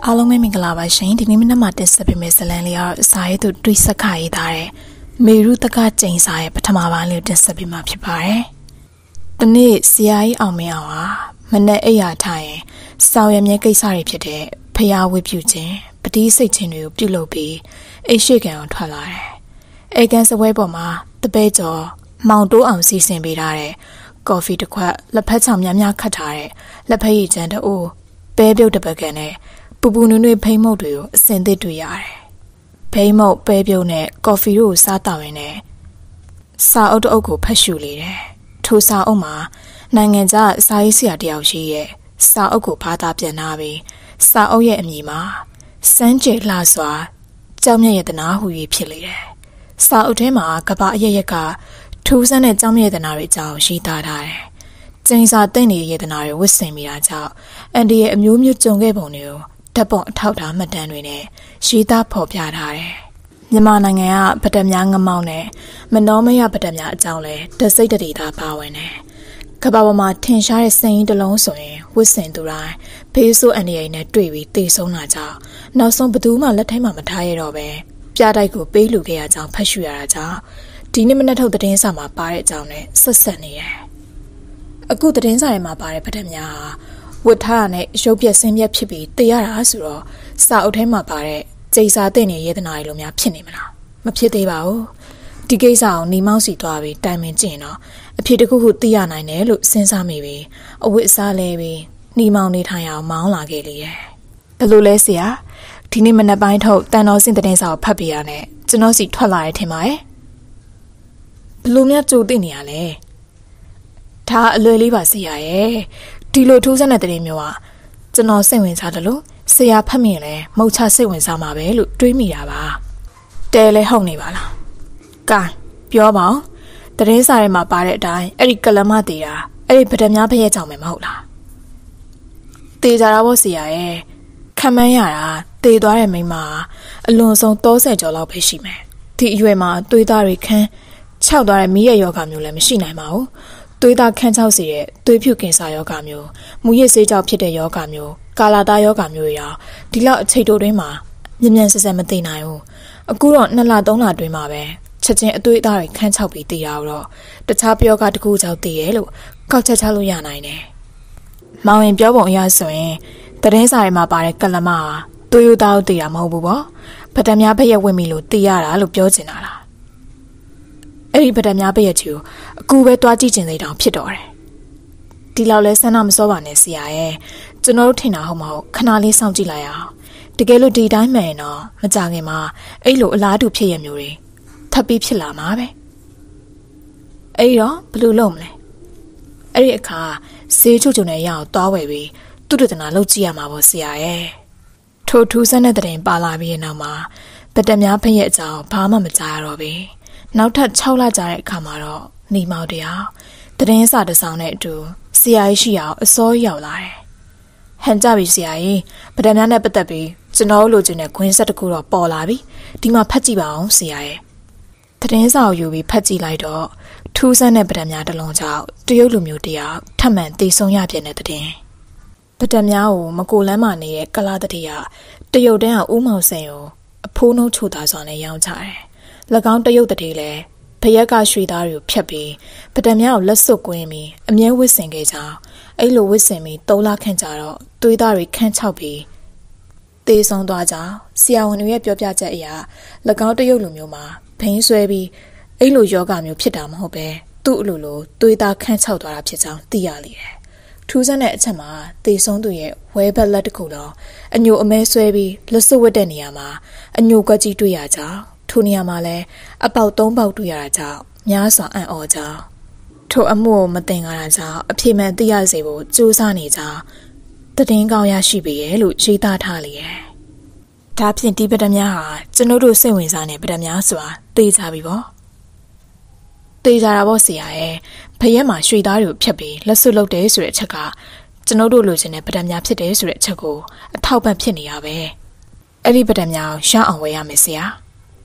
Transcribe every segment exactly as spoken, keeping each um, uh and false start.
အားလုံးပဲမင်္ဂလာပါရှင်ဒီနေ့မနက်မှာတင်ဆက်ပေးမယ့်ဇာတ်လမ်းလေးကတော့စာရေးသူတွေးဆက်ခါရေးထားတဲ့မေရုတကကျိန်စာရဲ့ပထမပိုင်းလေးတင်ဆက်ပေးမှာဖြစ်ပါတယ်။ဒီနေ့ဆရာကြီးအောင်မင်းအောင်ဟာမနေ့အိယာထားရင်ဆောင်ရမြဲကိစ္စတွေဖြစ်တဲ့ဖျားဝတ်ပြုခြင်းပတိစိတ်ခြင်းတွေကိုပြုလုပ်ပြီးအိရှိကံကိုထွက်လာတယ်။အိကန်စပွဲပေါ်မှာတပဲကျော်မောင်တိုးအောင်စီစဉ်ပေးထားတဲ့ကော်ဖီတစ်ခွက်လက်ဖက်ချောင်များများခတ်ထားတဲ့လက်ဖက်ရည်ချမ်းတိုးပဲပြုတ်တပတ်ကန်နဲ့ပူပူနွေ့နွေ့ဖိမုတ်တွေကိုအစင်သစ်တွေ့ရတယ်။ဖိမုတ်ပဲပြုတ်နဲ့ကော်ဖီတို့ကိုစားတောက်ရင်းနဲ့စာအုပ်တအုပ်ကိုဖတ်ရှုလေတယ်။ထိုစာအုပ်မှာနိုင်ငံခြားစာရေးဆရာတယောက်ရှိရဲ့စာအုပ်ကိုဘာသာပြန်ထားပြီးစာအုပ်ရဲ့အမည်မှာစမ်းကြယ်လှစွာကြောင်မြတ်ရတနာဟူ၍ဖြစ်လေတယ်။စာအုပ်ထဲမှာကပအရရက်ကထူးဆန်းတဲ့ကြောင်မြတ်ရတနာတွေအကြောင်းရေးသားထားတယ်။ကျင်းစာတင့်နေတဲ့ရတနာတွေဝတ်ဆင်မိတာကြောင့်အန်ဒီရဲ့အမျိုးမျိုးကြုံခဲ့ပုံတွေကိုဓာတ်ပုံအထောက်ထားမှတ်တမ်းတွေနဲ့ရေးသားဖော်ပြထားတယ်။မြန်မာနိုင်ငံကဗဒတ်များငမောင်းနဲ့မနောမယဗဒတ်များအကြောင်းလဲတစိတ်တရေသားပါဝင်တယ်။ကမ္ဘာပေါ်မှာထင်ရှားတဲ့စိန်တစ်လုံးဆိုရင်ဝစ်စင်သူတိုင်းဘေးဆိုးအန်ဒီရဲ့နဲ့တွေ့ပြီးတေဆုံးလာကြ။နောက်ဆုံးဘသူမှလက်ထဲမှာမထားရတော့ပဲပြတိုက်ကိုပေးလူခဲ့ရကြောင်းဖတ်ရှုရတာကြောင့်ဒီနေ့မနက်ထုတ်သတင်းစာမှာပါတဲ့အကြောင်းနဲ့ဆက်ဆက်နေတယ်။အခုသတင်းစာထဲမှာပါတဲ့ဗဒတ်များဟာဝတ်ထားနဲ့ရုပ်ပြက်ဆင်းပြက်ဖြစ်ပြီးတေးရတာဆိုတော့စာအုပ်ထဲမှာပါတဲ့ကျိစာတဲ့နေရတနာတွေလိုများဖြစ်နေမလားမဖြစ်သေးပါဘူးဒီကိစ္စကိုနေမောင်းစီသွားပြီးတိုင်ပင်ကြည့်တော့အဖြစ်တစ်ခုခုသိရနိုင်တယ်လို့စဉ်းစားမိပြီးအဝတ်အစားလဲပြီးနေမောင်းနေထိုင်အောင်မောင်းလာခဲ့လေရဲ့ဘယ်လိုလဲဆရာဒီနေ့မနက်ပိုင်းထုတ်တန်တော်စင်တဲ့စာကိုဖတ်ပြရနဲ့ကျွန်တော်စီထွက်လာရထင်ပါရဲ့ဘယ်လိုများကြိုသိနေရလဲဒါအလွယ်လေးပါဆရာရဲ့ဒီလိုထူးဆန်းတဲ့တရင်မျိုးကကျွန်တော်စိတ်ဝင်စားတယ်လို့ဆရာဖတ်မိရင်လည်းမဟုတ်ချစိတ်ဝင်စားမှာပဲလို့တွေးမိတာပါတဲလဲဟုတ်နေပါလားကဲပြောပါဦးတရင်စာထဲမှာပါတဲ့အတိုင်းအဲ့ဒီကလမသေးတာအဲ့ဒီဗဒတ်များဖရဲ့ကြောင့်ပဲမဟုတ်လားတေးကြတာပေါ့ဆရာရဲ့ခံမန်းရတာတေးသွားတဲ့မိန်းမအလွန်ဆုံးသုံးဆယ်ကျော်လောက်ပဲရှိမယ်ဒီအရွယ်မှာသွေးသားတွေခန်းခြောက်သွားတဲ့မိရဲ့ယောဂမျိုးလည်းမရှိနိုင်ပါဘူးသွေးသားခန်းချောက်စီတဲ့သွေးဖြူကင်ဆာယောဂမျိုးမူရစ်ဆေးကြောင့်ဖြစ်တဲ့ယောဂမျိုးကာလာသားယောဂမျိုးတွေရောဒီလောက်အချိန်တိုတွင်းမှာမြ мян ဆက်ဆက်မသိနိုင်ဘူးအခုတော့နှစ်လသုံးလတွင်းမှာပဲချက်ချင်းအသွေးအသားတွေခန်းချောက်ပြီးသိရတော့တခြားပြောကတကူကြောင့်သိရဲလို့ကောက်ချက်ချလို့ရနိုင်တယ်မောင်ရင်ပြောပုံအရဆိုရင်တရင်စာထဲမှာပါတဲ့ကလမဟာသွေးရိုးသားကိုသိတာမဟုတ်ဘူးပေါ့ဗဒတ်များဖက်ရက်ဝင်ပြီလို့သိရတာလို့ပြောချင်တာလားအဲ့ဒီဗဒတ်များဖက်ရက်ချူအခုပဲတွားကြည့်ချင်သေးတောင်ဖြစ်တော့တယ်ဒီလောက်လဲဆန္ဒမစောပါနဲ့ဆရာရဲ့ကျွန်တော်တို့ထင်တာဟုတ်မဟုတ်ခဏလေးစောင့်ကြည့်လိုက်အောင်တကယ်လို့ဒီတိုင်းမှန်ရင်တော့မကြခင်မှာအဲ့လိုအလားတူဖြစ်ရမျိုးတွေထပ်ပြီးဖြစ်လာမှာပဲအဲ့တော့ဘယ်လိုလုပ်မလဲအဲ့ဒီအခါဈေးချိုချိုနဲ့ရအောင်တွားဝယ်ပြီးသူတတနာလုပ်ကြည့်ရမှာပေါ့ဆရာရဲ့ထိုထူးဆန်းတဲ့တဲ့ရင်ပါလာပြီးနောက်မှာဗဒတ်များဖရဲ့အကြောင်းဘာမှမကြားရတော့ဘူးနောက်ထပ်၆လကြာတဲ့အခါမှာတော့နေမောင်တရားတရင်စာတစ်ဆောင်နဲ့အတူဆရာကြီးရှိအောင်အစောရောက်လာတယ်။ဟန်ကြပြီဆရာကြီးဗဒတ်များနဲ့ပတ်သက်ပြီးကျွန်တော်လိုချင်တဲ့ခွင်းဆက်တစ်ခုတော့ပေါ်လာပြီ။ဒီမှာဖတ်ကြည့်ပါအောင်ဆရာရဲ့။တရင်စာကိုယူပြီးဖတ်ကြည့်လိုက်တော့ထူးဆန်းတဲ့ဗဒတ်များတစ်လုံးကြောင့်တရုတ်လူမျိုးတယောက်ထပ်မံသေဆုံးရပြန်တဲ့တဲ့။ဗဒတ်များကိုမကိုလန်းမနေတဲ့ကလာတတိယတရုတ်တန်းကဦးမောင်စိန်ကိုအဖိုးနှုတ်ချိုသားစွာနဲ့ရောင်းချတယ်။၎င်းတရုတ်တတိလည်းဖရက်ကရွှေသားတွေကိုဖြတ်ပြီးဗဒတ်များကိုလက်စွပ်ကွင်းပြီးအမြဲဝစ်ဆင်ခဲ့ကြအောင်အဲ့လိုဝစ်ဆင်ပြီးသုံးလခန့်ကြာတော့သွေးသားတွေခန်းချောက်ပြီးသေဆုံးသွားကြဆရာဝန်တွေရဲ့ပြောပြချက်အရ၎င်းတရုတ်လူမျိုးမှာဘိန်းဆွဲပြီးအဲ့လိုယောဂမျိုးဖြစ်တာမဟုတ်ပဲသူ့အလိုလိုသွေးသားခန်းချောက်သွားတာဖြစ်ကြောင်းသိရလေတယ်ထူးဆန်းတဲ့အချက်မှာသေဆုံးသူရဲ့ဝဲဘက်လက်တစ်ခုလုံးအညိုအမဲဆွဲပြီးလက်စွပ်ဝတ်တဲ့နေရာမှာအညိုကွက်ကြီးတွေ့ရကြထိုနေရာမှာလည်းအပေါက်သုံးပေါက်တွေ့ရတာကြောင့်များစွာအံ့ဩကြောင်းထိုအမှုကိုမတင်ကားတာကြောင့်အပြေမှန်သိရစေဖို့ကြိုးစားနေကြောင်းတည်င်းကောင်းရရှိပေရဲ့လို့ရေးသားထားလေရဲ့ဒါဖြင့်ဒီဗဒတ်များဟာကျွန်တို့တို့စိတ်ဝင်စားနေဗဒတ်များဆိုတာသိကြပြီပေါ့သိကြတာပေါ့ဆရာရဲ့ဖရက်မှာရွှေသားတွေကိုဖြတ်ပြီးလက်စွပ်လုပ်တယ်ဆိုတဲ့အချက်ကကျွန်တို့တို့လိုချင်တဲ့ဗဒတ်များဖြစ်တယ်ဆိုတဲ့အချက်ကိုအထောက်ပံ့ဖြစ်နေရပဲအဲ့ဒီဗဒတ်များကိုရအောင်ဝယ်ရမယ်ဆရာ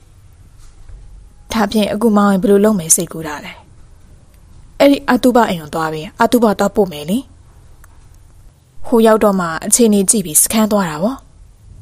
ဒါဖြင့်အခုမောင်ရင်ဘယ်လိုလုပ်မယ်စိတ်ကူးတာလဲအဲ့ဒီအတုပအိမ်ကိုသွားပြီးအတုပတော့ပို့မယ်လေဟိုရောက်တော့မှအခြေအနေကြည့်ပြီးစကန်သွားတာဗော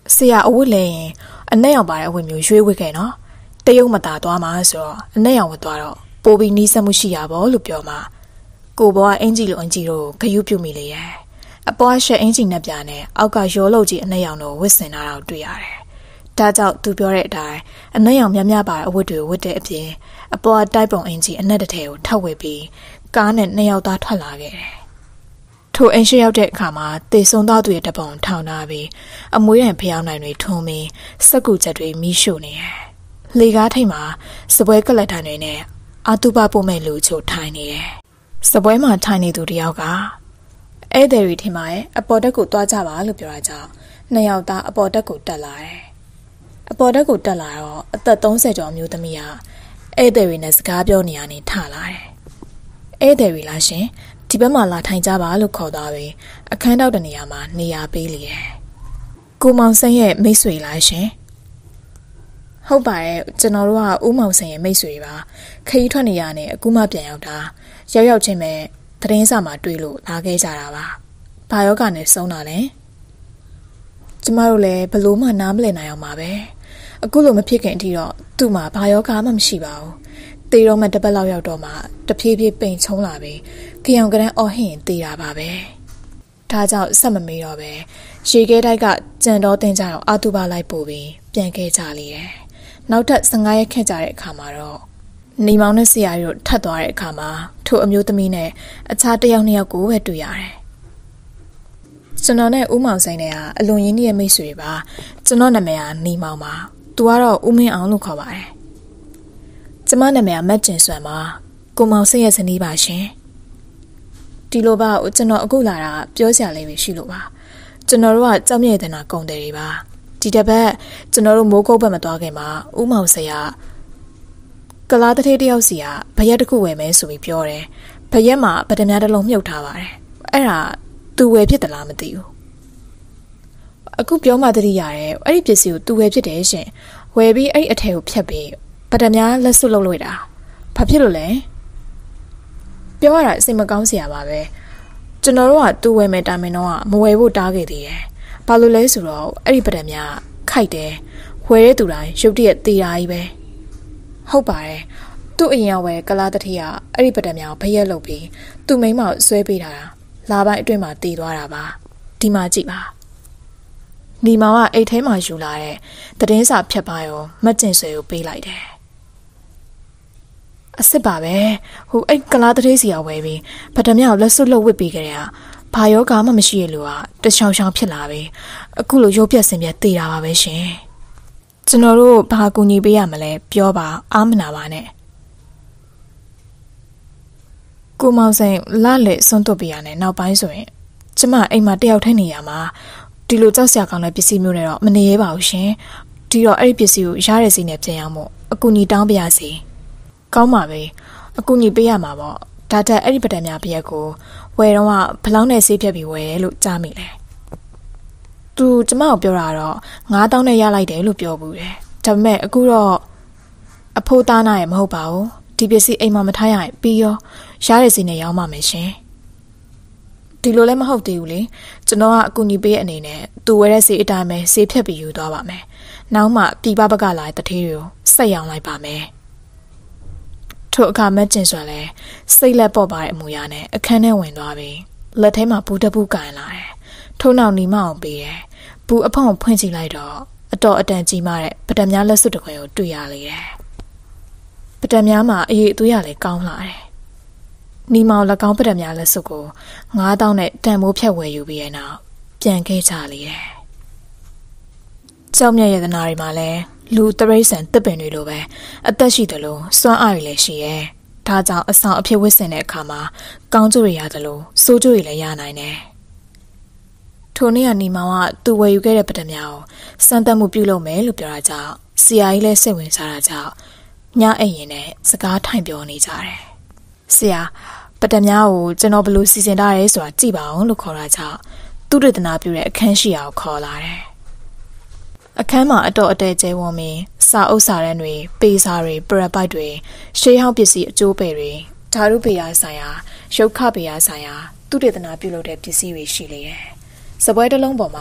ဆရာအဝတ်လဲရင်အနက်ရောက်ပါတဲ့အဝတ်မျိုးရွှေ့ဝတ်ခဲ့နော်တရုတ်မသားသွားမှာဆိုတော့အနက်ရောက်ဝတ်သွားတော့ပိုပြီးနီးစပ်မှုရှိရပါလို့ပြောမှာကိုဘောကအင်ဂျီလိုအင်ဂျီတို့ဂယုပြုမိလေရဲ့အပေါ်ရှက်အင်ဂျီနဲ့ပြာနဲ့အောက်ကရောလုတ်ကြီးအနက်ရောက်တော့ဝတ်ဆင်တာတော့တွေ့ရတယ်ဒါကြောင့်သူပြောတဲ့အတိုင်းအနက်ရောက်များများပါတဲ့အဝတ်တွေဝတ်တဲ့အပြင်အပေါ်တိုက်ပုံအင်ဂျီအနက်တစ်ထည်ကိုထောက်ဝေပြီးကားနဲ့နှစ်ယောက်သားထွက်လာခဲ့တယ်ထိုအင်ရှိရောက်တဲ့အခါမှာတေဆုံသားသူရဲ့တပုံထောင်ထားပြီးအမွေးရန်ဖျောင်းနိုင်တွေထုံးပြီးစက်ကူချက်တွေမီးရှို့နေတယ်။လေကားထိပ်မှာစပွဲကလတ်တန်တွေနဲ့အာတူပပို့မဲ့လူချိုထိုင်နေတယ်။စပွဲမှာထိုင်နေသူတယောက်ကဧည့်သည်တွေထင်ပါရဲ့အပေါ်တက်ကိုတွားကြပါလို့ပြောတာကြောင့်နှစ်ယောက်သားအပေါ်တက်ကိုတက်လာတယ်။အပေါ်တက်ကိုတက်လာတော့အသက်သုံးဆယ်ကျော်မျိုးသမီးကဧည့်သည်တွေနဲ့စကားပြောနေရနေထလာတယ်။ဧည့်သည်တွေလားရှင်ဒီဘက်မှာလာထိုင်ကြပါလို့ခေါ်သွားပြီးအခန်းတောက်တဲ့နေရာမှာနေရာပေးလေတယ်။ကိုမောင်ဆန်းရဲ့မိတ်ဆွေလားရှင်။ဟုတ်ပါရဲ့ကျွန်တော်တို့ကဦးမောင်ဆန်းရဲ့မိတ်ဆွေပါခရီးထွက်နေရတဲ့အခုမှပြန်ရောက်တာရောက်ရောက်ချင်းပဲသတင်းစာမှာတွေ့လို့လာခဲ့ကြတာပါ။ဘာယောဂနဲ့ဆုံးတာလဲ။ကျမတို့လည်းဘလို့မှနားမလည်နိုင်အောင်ပါပဲ။အခုလိုမဖြစ်ခင်အထိတော့သူ့မှာဘာယောဂမှမရှိပါဘူး။တေတော့မှတပတ်လောက်ရောက်တော့မှတဖြည်းဖြည်းပိန်ချုံလာပြီးကြောင်ကရန်အော်ဟင်သေးတာပါပဲဒါကြောင့်ဆက်မမေးတော့ပဲရေခဲတိုက်ကကြံတော်တင်ကြတော့အာတူပါလိုက်ပို့ပြီးပြန်ခဲ့ကြလေတယ်နောက်ထပ်ဆယ်ငါးရက်ခန့်ကြာတဲ့အခါမှာတော့နေမောင်နဲ့ဆရာကြီးတို့ထပ်သွားတဲ့အခါမှာထိုအမျိုးသမီးနဲ့အခြားတစ်ယောက်နှစ်ယောက်ကိုပဲတွေ့ရတယ်ကျွန်တော်နဲ့ဦးမောင်စိန်နဲ့ကအလွန်ရင်းနှီးရဲ့မိတ်ဆွေပါကျွန်တော်နာမည်ကနေမောင်ပါသူကတော့ဦးမင်းအောင်လို့ခေါ်ပါတယ်ကျမနာမည်ကမတ်ကျင်စွမ်းပါကိုမောင်စိတ်ရဲ့ဇနီးပါရှင်ဒီလိုပါကျွန်တော်အခုလာတာပြောစရာလေးပဲရှိလို့ပါကျွန်တော်တို့ကကြောက်မြဲတဲ့နာကုန်တယ်တွေပါဒီတစ်ပတ်ကျွန်တော်တို့မိုးကုတ်ဘက်မသွားခင်မှာဦးမောင်ဆရာကလားတထေးတယောက်စီကဘရက်တစ်ခုဝယ်မယ်ဆိုပြီးပြောတယ်ဘရက်မှာဗဒမြားတစ်လုံးမြုပ်ထားပါတယ်အဲ့ဒါသူဝယ်ဖြစ်တယ်လားမသိဘူးအခုပြောမှတတိရတယ်အဲ့ဒီပစ္စည်းကိုသူဝယ်ဖြစ်တယ်ရှင်ဝယ်ပြီးအဲ့ဒီအထည်ကိုဖြတ်ပြီးဗဒမြားလက်စွပ်လုပ်လို့တာဘာဖြစ်လို့လဲပြောရတာအစိမ်မကောင်းစရာပါပဲကျွန်တော်တို့ကသူ့ဝယ်မယ်တာမင်တော့ကမဝယ်ဖို့တားခဲ့သေးတယ်ဘာလို့လဲဆိုတော့အဲ့ဒီပဒံများခိုက်တယ်ဝယ်တဲ့သူတိုင်းရုပ်တရက်တေးတာကြီးပဲဟုတ်ပါတယ်သူ့အရင်ကဝယ်ကလားတတိယအဲ့ဒီပဒံများကိုဘရက်လုပ်ပြီးသူ့မိန်းမကိုဆွဲပေးထားတာလာပိုင်းအတွင်းမှာတေးသွားတာပါဒီမှာကြည့်ပါညီမောင်ကအိတ်ထဲမှာယူလာတဲ့သတင်းစာဖြတ်ပါရောမတ်ကျင်ဆွဲကိုပေးလိုက်တယ်အစ်စ်ပါပဲဟိုအဲ့ကလားတသေးစီအောင်ဝဲပြီးဗဒမြောက်လက်စွပ်လှုပ်ဝစ်ပြီးကြတဲ့ဟာဘာယောဂမှမရှိရလို့ကတချောင်ချောင်ဖြစ်လာပြီအခုလိုရုပ်ပြက်စင်ပြက်တေးတာပါပဲရှင်ကျွန်တော်တို့ဘာကူညီပေးရမလဲပြောပါအားမနာပါနဲ့ကိုမောင်စိန်လလက်စွန့်တွတ်ပြရနဲ့နောက်ပိုင်းဆိုရင်ကျမအိမ်မှာတယောက်ထဲနေရမှာဒီလိုကြောက်စရာကောင်းတဲ့ပစ္စည်းမျိုးတွေတော့မနေရပါဘူးရှင်ဒီတော့အဲ့ဒီပစ္စည်းကိုရတဲ့စီနဲ့ပြန်ရမို့အကူညီတောင်းပြရစီကောင်းပါပဲအကူညီပေးရမှာပေါ့ဒါတက်အဲ့ဒီပဒံများပြက်ကိုဝယ်တော့ကဘလောင်းနဲ့ဆေးဖြတ်ပြီးဝယ်တယ်လို့ကြားမိတယ်သူကျမကိုပြောတာတော့ငါးတောင်းနဲ့ရလိုက်တယ်လို့ပြောဘူးတယ်ဒါပေမဲ့အခုတော့အဖိုးသားနာရဲ့မဟုတ်ပါဘူးဒီပစ္စည်းအိမ်မှာမထားရရင်ပြီးရောရတဲ့စီနဲ့ရောင်းပါမယ်ရှင်ဒီလိုလည်းမဟုတ်သေးဘူးလေကျွန်တော်ကအကူညီပေးတဲ့အနေနဲ့သူဝယ်တဲ့ဆေးအတိုင်းပဲဆေးဖြတ်ပြီးယူသွားပါမယ်နောက်မှပြည်ပဘက်ကလာတဲ့တထေးတွေကိုဆက်ရောင်းလိုက်ပါမယ်ထို့အခါမက်ကျင်စွာလဲစိတ်လက်ပေါ်ပါတဲ့အမူအရာနဲ့အခန်းထဲဝင်သွားပြီးလက်ထဲမှာဘူးတပူးကန်လာတယ်ထို့နောက်နီမအောင်ပေးတယ်ဘူးအဖောင်းဖွင့်ကြည့်လိုက်တော့အတော်အတန်ကြီးမားတဲ့ပဒံများလက်စွပ်တစ်ခွင်ကိုတွေ့ရလေတယ်ပဒံများမှာအရေးအသွေးရလဲကောင်းလာတယ်နီမောင်လက်ကောင်းပဒံများလက်စွပ်ကိုငါးတောင်းနဲ့တန်မိုးဖြတ်ဝယ်ယူပြီးတဲ့နောက်ပြန်ခဲ့ကြလေတယ်ကြောက်မြတ်ရတနာတွေမှာလဲလူတရိษံတစ်ပင်တွေလိုပဲအသက်ရှိတယ်လို့စွမ်းအားရလည်းရှိရဲ့ဒါကြောင့်အဆောင်အဖြစ်ဝစ်စင်တဲ့အခါမှာကောင်းကျိုးရရတယ်လို့စိုးကျိုးရလည်းရနိုင်တယ်ထိုနေ့ကနီမောင်ကသူ့ဝယ်ယူခဲ့တဲ့ပဒံများကိုစမ်းသပ်မှုပြုလုပ်မယ်လို့ပြောတာကြောင့်ဆရာကြီးလည်းစိတ်ဝင်စားတာကြောင့်ညအိမ်ရင်နဲ့စကားထိုင်ပြောနေကြတယ်ဆရာပဒံများကိုကျွန်တော်ဘယ်လိုစီစဉ်ထားရဲဆိုတာကြည့်ပါအောင်လို့ခေါ်တာကြောင့်သူ့ရတနာပြုတဲ့အခန်းရှိရာကိုခေါ်လာတယ်အခန်းမှာအတော်အတဲကျဲဝန်းမင်းစာအုပ်စာတမ်းတွေပေစာတွေပရပိုက်တွေရှေးဟောင်းပစ္စည်းအကျိုးပယ်တွေဓာတုပေယာဆိုင်ရာရုပ်ခပေယာဆိုင်ရာသူတေသနာပြုလုပ်တဲ့ပစ္စည်းတွေရှိလေတယ်။စပွဲတစ်လုံးပေါ်မှာ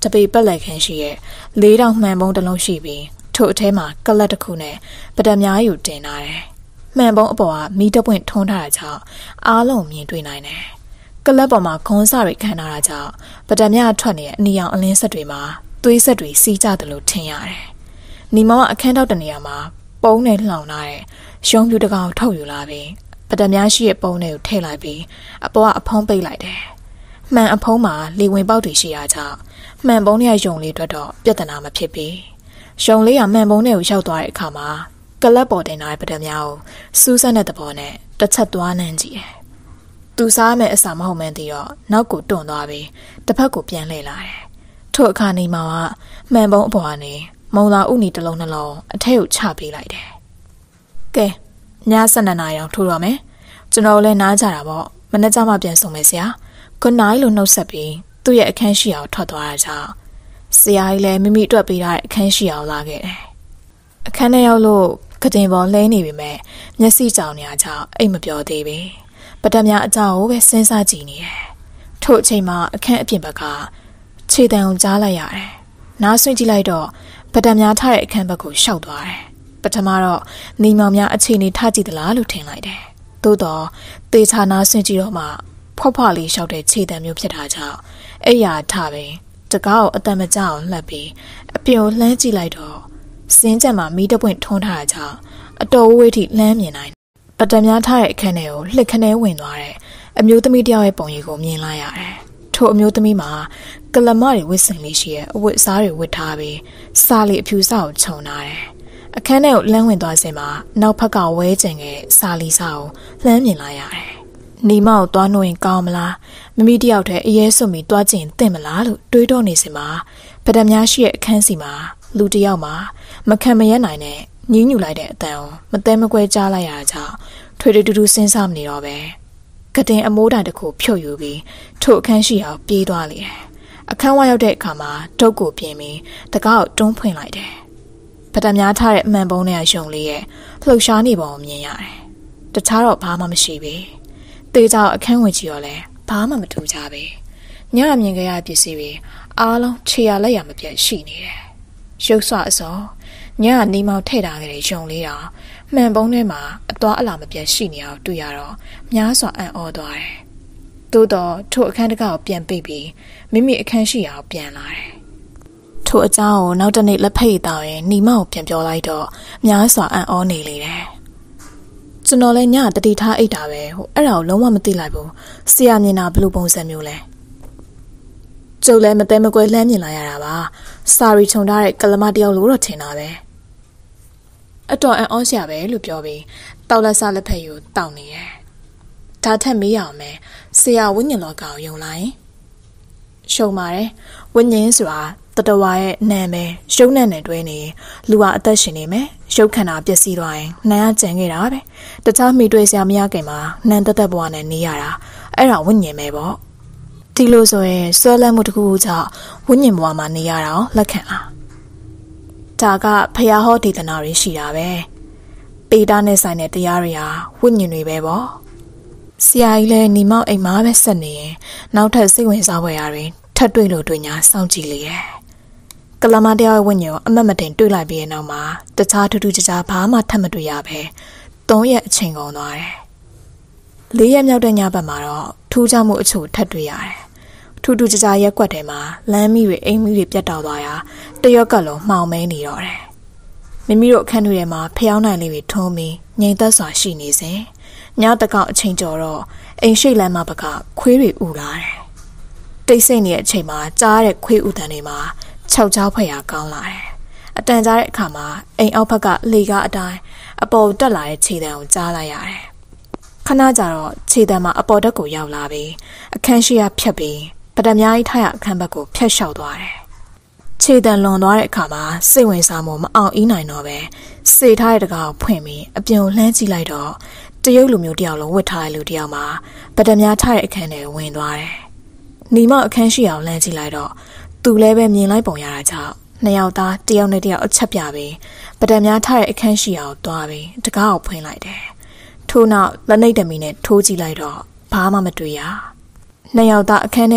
တပေပက်လက်ခင်းရှိရဲ့လေးတောင်မှန်ပုံးတစ်လုံးရှိပြီးထို့အထဲမှာကလတ်တစ်ခုနဲ့ပဒံများယူတင်ထားတယ်။မှန်ပုံးအပေါ်ကမီးတပွင့်ထုံးထားတာကြောင့်အားလုံးမြင်တွေ့နိုင်တယ်။ကလတ်ပေါ်မှာခွန်စတွေခံထားတာကြောင့်ပဒံများထွက်နေတဲ့အနီရောင်အလင်းဆက်တွေမှာသွေးဆက်တွေစီးကြတယ်လို့ထင်ရတယ်။နီမောင်ကအခန်းထောက်တနေရာမှာပုံးနဲ့လှောင်ထားတဲ့ရုံပြူတကောင်ထုတ်ယူလာပြီးပဒံများရှိရဲ့ပုံးတွေကိုထည့်လိုက်ပြီးအပေါ်ကအဖုံးပိတ်လိုက်တယ်။မှန်အဖုံးမှာလေဝင်ပေါက်တွေရှိတာကြောင့်မှန်ပုံးရဲ့ယုံလေးအတွက်တော့ပြဿနာမဖြစ်ပြီးရုံလေးကမှန်ပုံးတွေကိုရောက်သွားတဲ့အခါမှာကလပ်ပေါ်တင်ထားတဲ့ပဒံများကိုစူးစမ်းတဲ့သဘောနဲ့တစ်ချက်သွားနှမ်းကြည့်တယ်။သူစားမဲ့အစာမဟုတ်မှန်းသိတော့နောက်ကိုတွန့်သွားပြီးတစ်ဖက်ကိုပြန်လှည့်လာတယ်။ထို့အခါနေမှာကမှန်ပုံးအပေါ်ကနေမုံလာဥနီတစ်လုံးနှလုံးအထက်ကိုချပေးလိုက်တယ်။ကဲညဆယ်နှစ်နာရီအောင်ထိုးတော့မယ်။ကျွန်တော်လည်းနားကြတာပေါ့မနေ့ကမှပြန်送မယ်ဆရာ။ Good night လို့နှုတ်ဆက်ပြီးသူ့ရဲ့အခန်းရှိအောင်ထွက်သွားတာကြောင့်ဆရာကြီးလည်းမိမိအတွက်ပေးထားတဲ့အခန်းရှိအောင်လာခဲ့တယ်။အခန်းထဲရောက်လို့ကတင်ပေါ်လဲနေပြီမဲ့မျက်စိကြောင်နေရကြောင့်အိတ်မပြောသေးပဲ။ပဒံများအကြောင်းကိုပဲစဉ်းစားကြည့်နေတယ်။ထို့အချိန်မှာအခန်းအပြင်ဘက်ကခြေတံကိုကြားလိုက်ရတယ်။နားဆွင့်ကြည့်လိုက်တော့ပဒံများထားတဲ့အခန်းဘက်ကိုရှောက်သွားတယ်။ပထမတော့နီမောင်များအခြေအနေထားကြည့်သလားလို့ထင်လိုက်တယ်။သို့တော့တေချာနားဆွင့်ကြည့်တော့မှဖွက်ဖွက်လေးရှောက်တဲ့ခြေတံမျိုးဖြစ်တာကြောင့်အဲ့ရထားပဲတကားကိုအတန်မကြောက်လှက်ပြီးအပြင်ကိုလှမ်းကြည့်လိုက်တော့စင်းကြက်မှာမီးတပွင့်ထုံးထားတာကြောင့်အတော်ဝေးထိလှမ်းမြင်နိုင်ပဒံများထားတဲ့အခန်းထဲကိုလှစ်ခနဲဝင်သွားတဲ့အမျိုးသမီးတယောက်ရဲ့ပုံရိပ်ကိုမြင်လိုက်ရတယ်။ထို့အမျိုးသမီးမှာကလမတွေဝစ်စင်လေးရှိရဲ့အဝတ်အစားတွေဝတ်ထားပြီးစားလေးအဖြူစားကိုခြုံထားတယ်။အခန်းထဲကိုလှမ်းဝင်သွားစဉ်မှာနောက်ဖက်ကဝဲကျင်ခဲ့စားလေးစားကိုလှမ်းမြင်လိုက်ရတယ်။နီမောက်သွားနှိုးရင်ကောင်းမလားမမီတယောက်တည်းအရေးစွတ်ပြီးသွားကျင်တင့်မလားလို့တွေးတော့နေစင်မှာပဒံများရှိရဲ့အခန်းစီမှာလူတယောက်မှာမခံမရနိုင်နဲ့ညှင်းညူလိုက်တဲ့အတန်ကိုမတဲမကွဲကြားလိုက်ရတာကြောင့်ထွေထွေတူတူစဉ်းစားမနေတော့ပဲကတင်အမိုးတိုင်တစ်ခုဖြုတ်ယူပြီးထို့အခန်းရှိအောင်ပြေးသွားလေတယ်။အခန်းဝရောက်တဲ့အခါမှာတုတ်ကိုပြင်းပြီးတကားကိုတွန်းဖွင့်လိုက်တယ်။ပဒံများထားတဲ့အမှန်ပုံးနဲ့ရုံလေးရဲ့လှုပ်ရှားနေပုံကိုမြင်ရတယ်။တခြားတော့ဘာမှမရှိဘူး။တေးကြောင်အခန်းဝင်ကြည့်တော့လဲဘာမှမထူကြပဲညမြင်ကြရပစ္စည်းတွေအားလုံးခြေရလက်ရမပြတ်ရှိနေတယ်ရုပ်ဆွအစောညနီမောင်ထည့်ထားကြတဲ့ရုံလေးတော့မှန်ပုံးထဲမှာအသွားအလာမပြတ်ရှိနေအောင်တွေ့ရတော့များစွာအံ့ဩသွားတယ်သို့တော့ထို့အခန်းတကာကိုပြန်ပိတ်ပြီးမိမိအခန်းရှိရာကိုပြန်လာတယ်ထို့အကြောင်းကိုနောက်တနေ့လက်ဖိတ်တောင်းရင်နီမောင်ပြန်ပြောလိုက်တော့များစွာအံ့ဩနေလေတယ်ကျွန်တော်လည်းညတတိထားအိတ်တာပဲဟိုအဲ့ဒါကိုလုံးဝမသိလိုက်ဘူးဆရာမြင်တာဘယ်လိုပုံစံမျိုးလဲကျုပ်လည်းမတဲမကွဲလှမ်းမြင်လာရတာပါစာရီခြုံထားတဲ့ကလမတယောက်လို့တော့ထင်တာပဲအတော်အံ့ဩစရာပဲလို့ပြောပြီးတောက်လက်စားလက်ဖက်ယူတောက်နေတယ်ဒါထက်မေးရအောင်မယ်ဆရာဝိညာဉ်လောကကိုယုံလိုက်ရှုံပါတယ်ဝိညာဉ်ဆိုတာတတဝါရဲ့နာမည်ရုပ်နဲ့နဲ့တွဲနေလူဟာအသက်ရှင်နေမယ်ရုပ်ခန္ဓာပျက်စီးသွားရင်နာမ်ကကြံခဲ့တာပဲတခြားမိတွေ့စရာမရခင်မှာနန်တက်တက်ဘဝနဲ့နေရတာအဲ့ဒါဝိညာဉ်ပဲပေါ့ဒီလိုဆိုရင်ဆွဲလန်းမှုတစ်ခုခုကြောင့်ဝိညာဉ်ဘဝမှာနေရတာလက်ခံလားဒါကဖျားဟောဒေသနာတွေရှိတာပဲပေတာနဲ့ဆိုင်တဲ့တရားတွေဟာဝိညာဉ်တွေပဲပေါ့ဆရာကြီးလည်းညီမောက်အိမ်မှာပဲဆက်နေရင်နောက်ထပ်စိတ်ဝင်စားဖွယ်ရာတွေထပ်တွေ့လို့တွေ့ညာစောင့်ကြည့်လေရဲ့ကလမတရားဝိညာဉ်ကိုအမတ်မတင်တွေ့လိုက်ပြီးတဲ့နောက်မှာတခြားထူးထူးခြားခြားဘာမှထပ်မတွေ့ရပဲသုံးရက်အချိန်ကုန်သွားတယ်လေးရက်မြောက်တဲ့ညဘက်မှာတော့ထူးခြားမှုအချို့ထပ်တွေ့ရတယ်ထူးထူးခြားခြားရက်ကွက်ထဲမှာလမ်းမီးတွေအိမ်မီးတွေပြတ်တောက်သွားရာတရောက်ကလုံးမှောင်မဲနေတော့တယ်မိမိတို့အခန်းတွေထဲမှာဖျောင်းနိုင်လေးတွေထုံးပြီးငြိမ်သက်စွာရှိနေစဉ်ညတကောင်အချိန်ကျော်တော့အိမ်ရှိလမ်းမဘက်ကခွေးတွေဥလာတယ်တိတ်ဆိတ်နေတဲ့အချိန်မှာကြားတဲ့ခွေးဥတန်တွေမှာခြောက်ကြားဖွဲ့ရာကောင်းလာတယ်အတန်ကြားတဲ့အခါမှာအိမ်အောက်ဘက်ကလေကားအတိုင်းအပေါ်တက်လာတဲ့ခြေတံကိုကြားလိုက်ရတယ်ခဏကြာတော့ခြေတံမှာအပေါ်တက်ကိုရောက်လာပြီးအခန်းရှိရဖြတ်ပြီးပဒံများကြီးထားရအခန်းဘက်ကိုဖျက်လျှောက်သွားတယ်ခြေတံလွန်သွားတဲ့အခါမှာစိတ်ဝင်စားမှုမအောင်အီးနိုင်တော့ပဲစေထားတဲ့တကားကိုဖွင့်ပြီးအပြင်ကိုလှမ်းကြည့်လိုက်တော့တရုတ်လူမျိုးတယောက်လုံးဝတ်ထားတဲ့လူတယောက်မှာပဒံများထားတဲ့အခန်းထဲဝင်သွားတယ်နီမောက်အခန်းရှိအောင်လှမ်းကြည့်လိုက်တော့သူလည်းပဲမြင်လိုက်ပုံရတာကြောင့်နှစ်ယောက်သားတယောက်နဲ့တယောက်အချက်ပြပြီးပဒံများထားတဲ့အခန်းရှိအောင်သွားပြီးတကားကိုဖွင့်လိုက်တယ်ထို့နောက်လက်နှိပ်တမီနဲ့ထိုးကြည့်လိုက်တော့ဘာမှမတွေ့ရနှစ်ယောက်သားအခန်းထဲကိုထ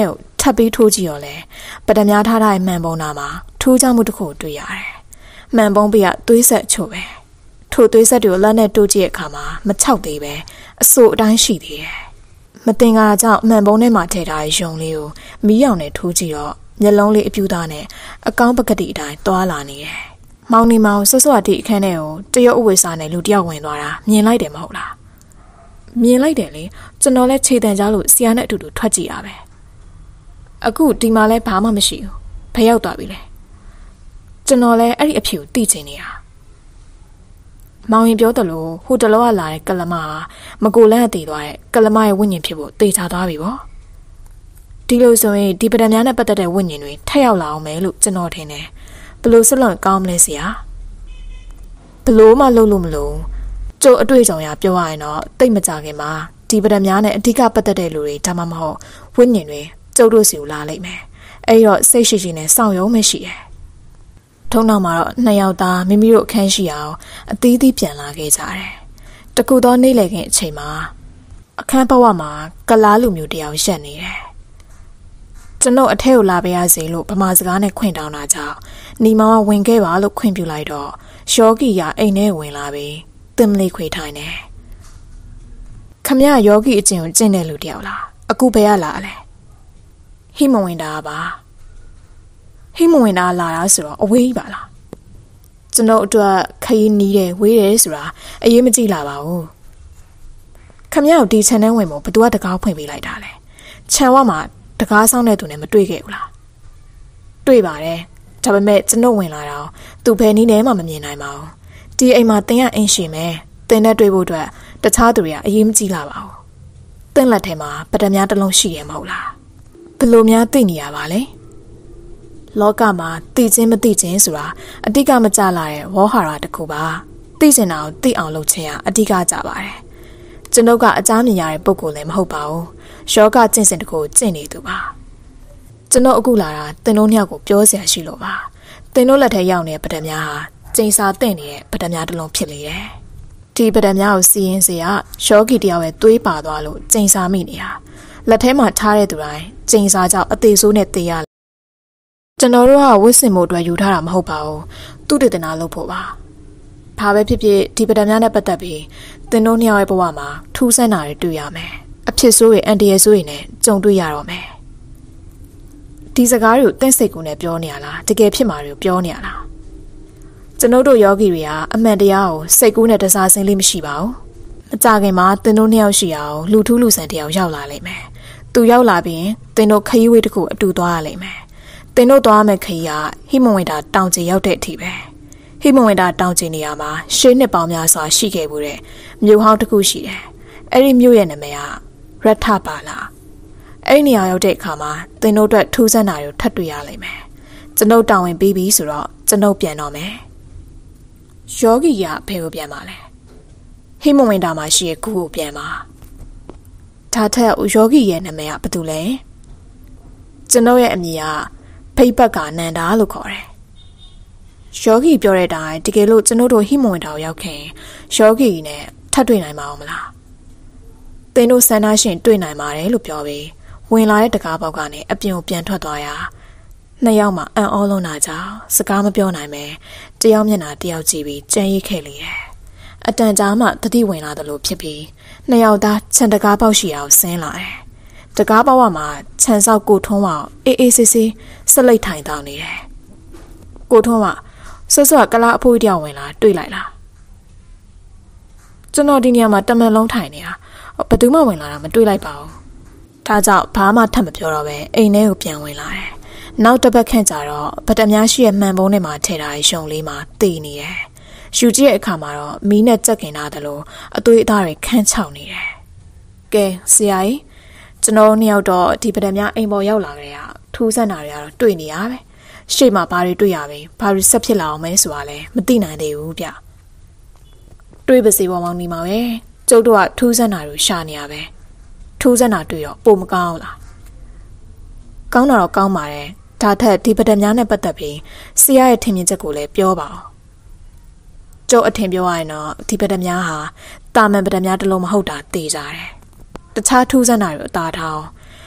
ပြီးထိုးကြည့်ရောလေပဒများထားတဲ့မှန်ပုံးနာမှာထိုးကြမှုတစ်ခုတွေ့ရတယ်မှန်ပုံးပြသွေးဆက်ချို့ပဲထိုသွေးဆက်တွေကိုလက်နဲ့တိုးကြည့်တဲ့အခါမှာမချောက်သေးပဲအဆိုအတိုင်းရှိသေးတယ်မတင်ကားကြောင့်မှန်ပုံးထဲမှာထည့်ထားတဲ့ယုံလေးကိုမီးရောင်နဲ့ထိုးကြည့်တော့မျက်လုံးလေးအပြူသားနဲ့အကောင်းပကတိအတိုင်းသွားလာနေတယ်မောင်နီမောင်ဆွဆွတီအခန်းထဲကိုတရုတ်အဝိစာနဲ့လူတယောက်ဝင်သွားတာမြင်လိုက်တယ်မဟုတ်လားမြင်လိုက်တယ်လေကျွန်တော်လည်းခြေတံကြားလို့ဆရာနဲ့အတူတူထွက်ကြည့်တာပဲအခုဒီမှာလည်းဘာမှမရှိဘူးဘယ်ရောက်သွားပြီလဲကျွန်တော်လည်းအဲ့ဒီအဖြူသိချင်နေတာမောင်ရင်ပြောတယ်လို့ဟိုတလောကလာတဲ့ကလမမကိုလန်းအသေးသွားတဲ့ကလမရဲ့ဝိညာဉ်ဖြစ်ဖို့တေချာသွားပြီပေါ့ဒီလိုဆိုရင်ဒီပဒံများနဲ့ပတ်သက်တဲ့ဝိညာဉ်တွေထက်ရောက်လာအောင်မယ်လို့ကျွန်တော်ထင်တယ်ဘလို့ဆက်လွန်ကောင်းမလဲဆရာဘလို့မှလုပ်လို့မလို့ကျိုးအတွေ့အကြုံရပြောရရင်တော့တိတ်မကြခင်မှာဒီပဒံများနဲ့အဓိကပတ်သက်တဲ့လူတွေဒါမှမဟုတ်ဝိညာဉ်တွေကျုပ်တို့စီကိုလာလိမ့်မယ်အဲ့တော့စိတ်ရှိရှိနဲ့စောင့်ရုံမရှိရဲ့ထုံးနောက်မှာတော့နှစ်ယောက်သားမိမိတို့အခန်းရှိအောင်အသီးသီးပြန်လာခဲ့ကြတယ်တကူသောနေ့လည်ခင်းအချိန်မှာအခန်းဘဝမှာကလားလူမျိုးတယောက်ရက်နေတယ်ကျွန်တော်အထက်ကိုလာပေးရစေလို့ဗမာစကားနဲ့ခွင့်တောင်းတာကြောင့်ညီမကဝင်ခဲ့ပါလို့ခွင့်ပြုလိုက်တော့ယောဂီကအိမ်ထဲဝင်လာပြီးတင်မလေးခွေထိုင်တယ်ခမရယောဂီအကျင့်ကိုကျင့်တဲ့လူတယောက်လားအခုဘယ်ရလာလဲဟိမဝင်တာပါဟိမဝင်တာလာတာဆိုတော့အဝေးပါလားကျွန်တော်အတွက်ခရီးနီးတယ်ဝေးတယ်ဆိုတာအရေးမကြည့်လာပါဘူးခမရကိုဒီခြံထဲဝင်ဖို့ဘသူကတကားဖွင့်ပေးလိုက်တာလဲခြံဝမှာတကားဆောင်တဲ့သူနဲ့မတွေ့ခဲ့ဘူးလားတွေ့ပါတယ်ဒါပေမဲ့ကျွန်တော်ဝင်လာတော့သူဘယ်နည်းနဲ့မှမမြင်နိုင်ပါဘူးဒီအိမ်မှာတင်ရအိမ်ရှိမယ်တင်နဲ့တွေ့ဖို့အတွက်တခြားသူတွေကအရေးမကြီးလာပါဘူးတင်လက်ထဲမှာပဒံများတစ်လုံးရှိရမဟုတ်လားဘလို့များသိနေရပါလဲလောကမှာသိချင်းမသိချင်းဆိုတာအတိကမကြလာတဲ့ဝေါဟာရတစ်ခုပါသိချင်တာကိုသိအောင်လုပ်ခြင်းဟာအတိကကြပါတယ်ကျွန်ုပ်ကအကြမ်းမြင်ရတဲ့ပုံကိုလည်းမဟုတ်ပါဘူးယောဂကျင့်စဉ်တစ်ခုကျင့်နေသူပါကျွန်တော်အခုလာတာတင်တို့နှစ်ယောက်ကိုပြောစရာရှိလို့ပါတင်တို့လက်ထဲရောက်နေတဲ့ပဒံများဟာကျိန်စာတင့်နေတဲ့ပဒံများတစ်လုံးဖြစ်လေတယ်ဒီပဒံများကိုစီရင်စေကယောဂီတယောက်ရဲ့သွေးပါသွားလို့ကျိန်စာမိနေတာလက်ထဲမှာထားတဲ့သူတိုင်းကျိန်စာကြောင့်အသေးဆိုးနဲ့တေးရကျွန်တော်တို့ကဝစ်စင်မှုအတွက်ယူထားတာမဟုတ်ပါဘူးသူတေသနာလုပ်ဖို့ပါဘာပဲဖြစ်ဖြစ်ဒီပဒံများနဲ့ပတ်သက်ပြီးတင်တို့နှစ်ယောက်ရဲ့ဘဝမှာထူးဆန်းတာတွေတွေ့ရမယ်အဖြစ်ဆိုးရဲ့အန်တီရဲ့ဆိုးရဲ့နဲ့ကြုံတွေ့ရတော့မယ်ဒီစကားတွေကိုတင့်စိတ်ကူနဲ့ပြောနေရလားတကယ်ဖြစ်မှာတွေကိုပြောနေရလားကျွန်ုပ်တို့ယောဂီတွေကအမှန်တရားကိုစိတ်ကူးနဲ့တစားစင်းလေးမရှိပါဘူးမကြခင်မှာတင်တို့နှစ်ယောက်ရှိအောင်လူထူးလူဆန်တယောက်ရောက်လာလိမ့်မယ်သူရောက်လာပြီးတင်တို့ခရီးဝေးတစ်ခုအတူသွားရလိမ့်မယ်တင်တို့သွားမယ့်ခရီးကဟိမဝင်တာတောင်ကျရောက်တဲ့အထိပဲဟိမဝင်တာတောင်ကျနေရာမှာရှေးနှစ်ပေါင်းများစွာရှိခဲ့မှုတဲ့မြို့ဟောင်းတစ်ခုရှိတယ်အဲ့ဒီမြို့ရဲ့နာမည်ကရထပါလာအဲ့ဒီနေရာရောက်တဲ့အခါမှာတင်တို့အတွက်ထူးဆန်းတာတွေထပ်တွေ့ရလိမ့်မယ်ကျွန်ုပ်တောင်းဝင်ပြီးပြီဆိုတော့ကျွန်ုပ်ပြန်တော့မယ်ယောဂီကဘယ်ကိုပြန်มาလဲဟိမဝင်တာမှာရှိရဲ့ကူကိုပြန်มาဒါထက်ယောဂီရဲ့နာမည်ကဘာတူလဲကျွန်ုပ်ရဲ့အမည်ကဖိတ်ပတ်ကနန္ဒာလို့ခေါ်တယ်ယောဂီပြောတဲ့အတိုင်းတကယ်လို့ကျွန်ုပ်တို့ဟိမဝင်တာကိုရောက်ခင်ယောဂီနဲ့ထပ်တွေ့နိုင်ပါအောင်မလားသင်တို့ဆန္ဒရှင်တွေ့နိုင်ပါတယ်လို့ပြောပြီးဝင်လာတဲ့တကားပေါက်ကနေအပြင်ကိုပြန်ထွက်သွားရာနှစ်ယောက်မှအံ့ဩလွန်းတာကြောင့်စကားမပြောနိုင်ပဲတယောက်မျက်နှာတယောက်ကြည့်ပြီးကြံ့ရိပ်ခဲ့လေတယ်အတန်ကြာမှတတိဝင်လာသလိုဖြစ်ပြီးနှစ်ယောက်သားခြံတကားပေါက်ရှိအောင်ဆင်းလာတယ်တကားပေါက်မှာခြံဆောက်ကိုထုံးဝအေးအေးဆေးဆေးဆက်လိုက်ထိုင်တောင်းနေတယ်ကိုထုံးဝဆွဆွကလာအဖိုးတယောက်ဝင်လာတွေ့လိုက်လားကျွန်တော်ဒီနေရာမှာတမန်လုံးထိုင်နေတာဘယ်သူမှဝင်လာတာမတွေ့လိုက်ပါဘူးဒါကြောင့်ဘာမှထပ်မပြောတော့ပဲအိမ်ထဲကိုပြန်ဝင်လာတယ်နောက်တစ်ပတ်ခန့်ကြာတော့ဗတ်တများရှိရဲ့မှန်ပုံးထဲမှာထည့်ထားတဲ့ရှုံလေးမှာတည်နေတယ်ယူကြည့်တဲ့အခါမှာတော့မီးနဲ့ကြက်ကင်ထားတယ်လို့အသွေးအသားတွေခန်းချောက်နေတယ်ကဲဆရာကြီးကျွန်တော်နှစ်ယောက်တော့ဒီဗတ်တများအိမ်ပေါ်ရောက်လာကြရထူးဆန်းတာတွေကတော့တွေ့နေရပဲရှေ့မှာဘာတွေတွေ့ရပဲဘာတွေဆက်ဖြစ်လာအောင်မဲဆိုတာလဲမသိနိုင်သေးဘူးဗျတွေးပါစေပေါ်မောင်နေမှာပဲကျုပ်တို့ကထူးဆန်းတာတွေရှာနေရပဲထူးဆန်းတာတွေ့တော့ပုံမကောင်းလားကောင်းတာတော့ကောင်းပါတယ်ဒါထက်ဒီဗတ်တများနဲ့ပတ်သက်ပြီးဆရာရဲ့ထင်မြင်ချက်ကိုလည်းပြောပါဦးကျုပ်အထင်ပြောရရင်တော့ဒီဗတ်တများဟာတာမန်ဗတ်တများတစ်လုံးမဟုတ်တာသိကြတယ်တခြားထူးဆန်းတာတွေအသာထား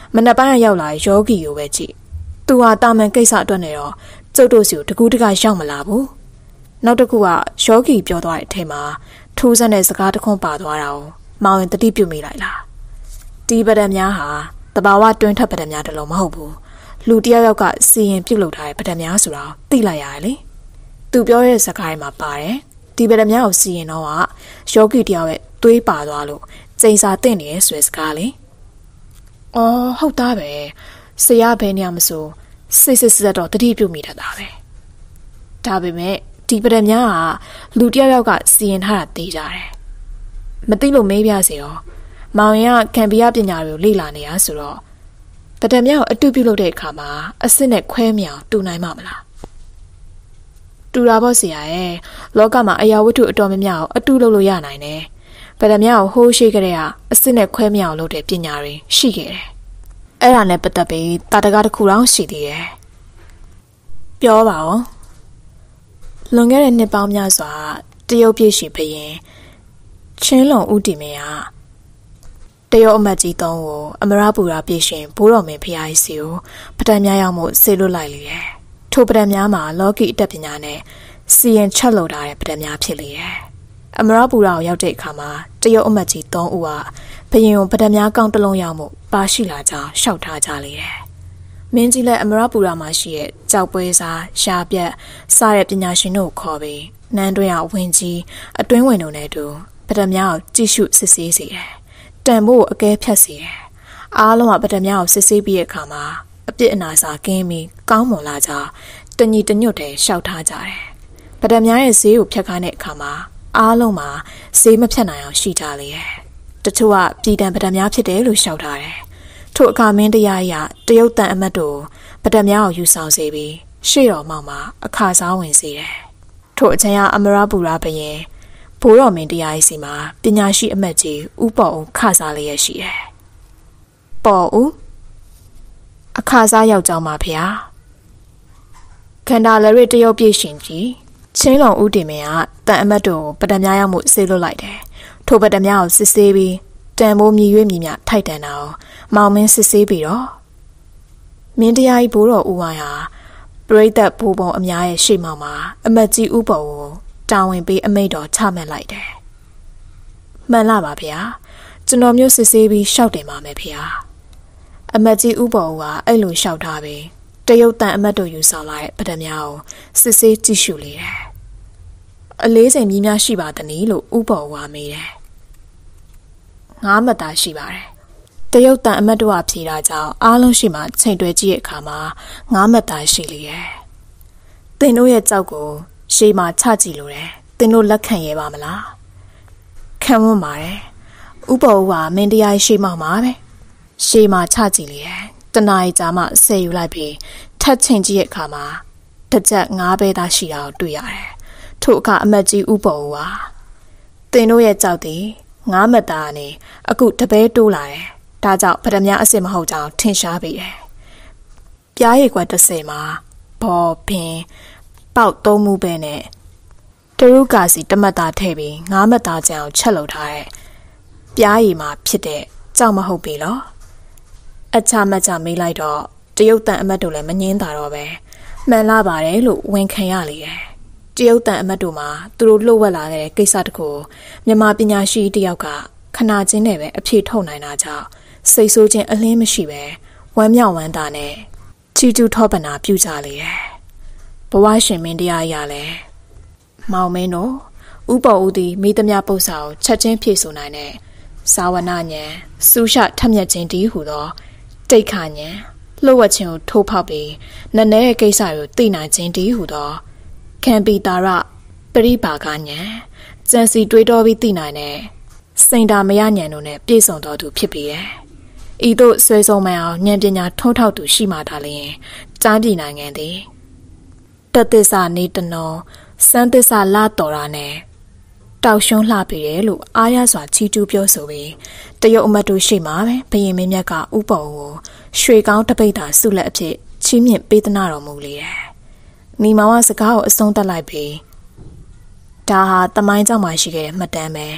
မနက်ပိုင်းရောက်လာယောဂီကိုပဲကြည့်သူဟာတာမန်ကိစ္စအတွက်နေတော့ကျုပ်တို့စီကိုတကူးတကရောက်မလာဘူးနောက်တစ်ခုကယောဂီပြောသွားတဲ့အထက်မှာထိုးစက်တဲ့စကားတစ်ခွန်းပါသွားတာကိုမောင်ရင်တတိပြုမိလိုက်လားဒီပဒံများဟာတဘာဝတွင်းထက်ပဒံများတလုံးမဟုတ်ဘူးလူတယောက်ယောက်ကစီရင်ပြုတ်လုပ်ထားတဲ့ပဒံများဆိုတာသိလိုက်ရတယ်လေသူပြောတဲ့စကားတွေမှာပါတယ်ဒီပဒံများကိုစီရင်တော့ကယောဂီတယောက်ရဲ့သွေးပါသွားလို့ကျိန်စာတင့်နေတဲ့ဆွဲစကားလေအော်ဟုတ်သားပဲဆရာဘယ်နေရာမဆိုစိတ်စစ်စစ်တော့တတိပြုတ်မိတတ်တာပဲဒါပေမဲ့ဒီပဒံများကလူတယောက်ယောက်ကစီရင်ထားတာသိကြတယ်မသိလို့မေးပြစေရောမောင်ရင်ကကံပြပညာတွေကိုလေ့လာနေရဆိုတော့ပဒံများကိုအတူပြုလုပ်တဲ့အခါမှာအစစ်နဲ့ခွဲမြောင်တူနိုင်မှာမလားတူတာပေါ့ဆရာရဲ့လောကမှာအရာဝတ္ထုအတော်များများကိုအတူလုပ်လို့ရနိုင်တယ်ပဒံများကိုဟိုးရှိကြတဲ့ကအစစ်နဲ့ခွဲမြောင်လုပ်တဲ့ပညာတွေရှိခဲ့တယ်အဲ့ဒါနဲ့ပတ်သက်ပြီးတာတကားတစ်ခုတောင်ရှိသေးတယ်ပြောပါဦးလွန်ခဲ့တဲ့နှစ်ပေါင်းများစွာတရုတ်ပြည်ရှိဘရင်ချင်းလုံဦးတီမင်းဟာတရုတ်အမတ်ကြီးသုံးကိုအမရပူရာပြည်ရှင်ဘိုးတော်မင်းဖျားကြီးစီကိုပဒံများရောက်မှုဆေလွတ်လိုက်လေတယ်ထိုပဒံများမှာလောကီအတတ်ပညာနဲ့စီရင်ချက်လုပ်ထားတဲ့ပဒံများဖြစ်လေတယ်အမရပူရာကိုရောက်တဲ့အခါမှာတရုတ်အမတ်ကြီးသုံးဦးကဘရင်ကိုပဒံများကောင်းတစ်လုံးရောက်မှုပါရှိလာကြောင်းရှောက်ထားကြလေတယ်မင်းကြီးလည်းအမရပူရာမှာရှိတဲ့ကြောက်ပွဲစားရှားပြတ်စတဲ့ပညာရှင်တို့ကိုခေါ်ပြီးနန်းတွင်းအောင်ဝင်ကြီးအတွင်းဝင်တို့နဲ့တူပဒံများကိုကြည့်ရှုစစ်ဆေးစေတယ်တန်ဖို့အကဲဖြတ်စေတယ်အားလုံးကပဒံများကိုစစ်ဆေးပြီးတဲ့အခါမှာအပြစ်အနာစာကင်းပြီးကောင်းမွန်လာကြတညီတညွတ်တယ်ရှောက်ထားကြတယ်ပဒံများရဲ့ဈေးကိုဖြတ်ခိုင်းတဲ့အခါမှာအားလုံးမှာဈေးမဖြတ်နိုင်အောင်ရှိကြလေတယ်တချို့ကပြည်တံပဒံများဖြစ်တယ်လို့ရှောက်ထားတယ်ထို့အခါမင်းတရားရတရုတ်တန်အမတ်တို့ပဒံများကိုယူဆောင်စေပြီးရှေ့တော်မောင်မှာအခါစားဝင်စေတယ်ထို့အချိန်ကအမရပူရာဘရင်ဘိုးတော်မင်းတရားကြီးစီမှာပညာရှိအမတ်ကြီးဥပေါ်ဦးခစားလျက်ရှိတယ်။ပေါ်ဦးအခါစားယောက်ျောင်းပါဗျာ။ခန္ဓာလရစ်တရုတ်ပြည်ရှင်ကြီးချင်းလုံဦးတင်မင်းကတန်အမတ်တို့ပဒံများရောက်မှုဆေးလွတ်လိုက်တယ်။ထိုပဒံများကိုစစ်ဆေးပြီးတန်မိုးမြည်ရွေးမြည်မြထိုက်တန်တာကိုမောင်မင်းစစ်ဆေးပြီးတော့မင်းတရားကြီးဘိုးတော်ဦးဝိုင်းဟာပရိသတ်ဘိုးဘုံအများရဲ့ရှေ့မှောက်မှာအမတ်ကြီးဥပေါ်ကိုတာဝန်ပေးအမိန့်တော်ချမှတ်လိုက်တယ်။မှန်လားပါဗျာ။ကျွန်တော်မျိုးစစ်ဆေးပြီးရှောက်တင်ပါမယ်ဗျာ။အမတ်ကြီးဥပေါ်ကအဲ့လိုရှောက်ထားပြီးတရုတ်တန်အမတ်တို့ယူဆောင်လာတဲ့ပဒံများကိုစစ်ဆေးကြည့်ရှုလေတယ်။အလေးချိန်မြည်များရှိပါသနည်းလို့ဥပေါ်ကမေးတယ်။ငါးမှတ်သားရှိပါတယ်။တရုတ်တန်အမတ်တို့ကဖြေတာကြောင့်အားလုံးရှိမှချိန်တွဲကြည့်တဲ့အခါမှာငါးမှတ်သားရှိလေတယ်။သင်တို့ရဲ့ကြောက်ကိုရှေးမှာချကြည့်လို့တယ်သင်တို့လက်ခံရပါမလားခံဝတ်ပါတယ်ဥပ္ပဝါမင်းတရားရှေးမှာပါပဲရှေးမှာချကြည့်လေတနားကြာမှဆယ်ယူလိုက်ပြီးထပ်ချိန်ကြည့်တဲ့အခါမှာတစ်ချက်ငါးပဲသားရှိတာကိုတွေ့ရတယ်ထို့အခါအမတ်ကြီးဥပ္ပဝါသင်တို့ရဲ့ကြောက်သည်ငါးမတ်သားကနေအခုတပဲတိုးလာတယ်ဒါကြောင့်ပဒံများအစ်စ်မဟုတ်ကြောင်းထင်ရှားပေတယ်ပြားရည်ကွက်တစ်ဆယ်မှာဘော်ပင်ပေါက်သုံးမှုပဲနဲ့တရုတ်ကာစီတမတ်သားထည့်ပြီးငါးမတ်သားကြံအောင်ချက်လုပ်ထားတဲ့ပြားရည်မှာဖြစ်တဲ့ကြောက်မဟုတ်ပြီလို့အချမချမေးလိုက်တော့တရုတ်တန်အမတ်တို့လည်းမငင်းတာတော့ပဲမှန်လာပါတယ်လို့ဝန်ခံရလေတယ်တရုတ်တန်အမတ်တို့မှာသူတို့လှုပ်ဝက်လာတဲ့ကိစ္စတခုမြန်မာပညာရှိတယောက်ကခဏချင်းနဲ့ပဲအဖြေထုတ်နိုင်တာကြောင့်စိတ်ဆိုးခြင်းအလင်းမရှိပဲဝမ်းမြောက်ဝမ်းသာနဲ့ချီကျူးထောပနာပြုကြလေတယ်ဘဝရှင်မင်းတရားရလဲမောင်မင်းတို့ဥပ္ပဦးသည်မိသမျှပု္ပ္ပာကိုချက်ချင်းဖြည့်ဆိုနိုင်တဲ့သာဝနာဉဏ်စူးရှထမျက်ခြင်းတည်းဟူသောတိတ်ခဉဏ်လှုပ်ဝက်ခြင်းကိုထိုးဖောက်ပြီးနည်းနည်းရဲ့ကိစ္စကိုသိနိုင်ခြင်းတည်းဟူသောခံပီတာရပရိပါကဉဏ်ကြံစီတွေးတောပြီးသိနိုင်တဲ့စိန်တာမယဉဏ်တို့နဲ့ပြည့်စုံတော်သူဖြစ်ပြီးရဲ့ဤသို့ဆွဲဆုံးမအောင်ဉာဏ်ပညာထုံးထောက်သူရှိမှသာလျှင်ကြားပြည်နိုင်ငံသည်တသစ္စာနေတနောစံသစ္စာလာတော်ရာနဲ့တောက်ရှုံးလှပေတယ်လို့အားရစွာချီးကျူးပြောဆိုပြီးတရုတ်အမတ်တို့ရှိမှပဲဘရင်မင်းမြတ်ကဥပ္ပဝကိုရွှေကောင်းတပိတ်တာဆုလက်အဖြစ်ချီးမြှင့်ပေးသနာတော်မူလေတယ်။မိမောင်ကစကားကိုအဆုံးသတ်လိုက်ပြီးဒါဟာတမိုင်းကြောင့်မှရှိခဲ့တဲ့မှတ်တမ်းပဲတ